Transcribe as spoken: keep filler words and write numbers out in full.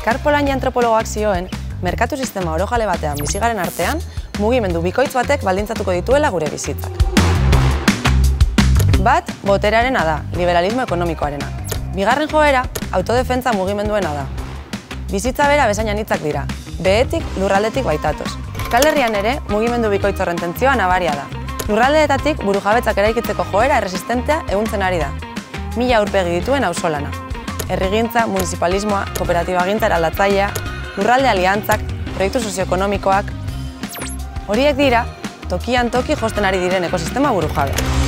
Oskar Polanyi antropologoak zioen, merkatu sistema orojale batean bizigaren artean, mugimendu bikoitz batek baldintzatuko dituela gure bizitzak. Bat, boterearena da, liberalismo ekonomikoarena. Bigarren joera, autodefentza mugimenduena da. Bizitza bera bezain anitzak dira, behetik lurraldetik baitatoz. Euskal Herrian ere, mugimendu bikoitz horren tentzioa nabaria da. Lurraldeetatik burujabetzak eraikitzeko joera erresistentea ehuntzen ari da. Mila aurpegi dituen auzolana. Herrigintza, municipalismoa, kooperatibagintza eraldatzailea, lurralde aliantzak, proiektu sozioekonomikoak. Horiek dira, tokian toki josten ari diren ekosistema burujabea.